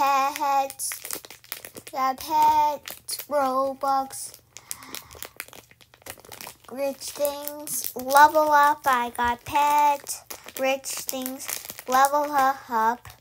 pets. Got pets, Roblox, rich things, level up. I got pets, rich things, level up.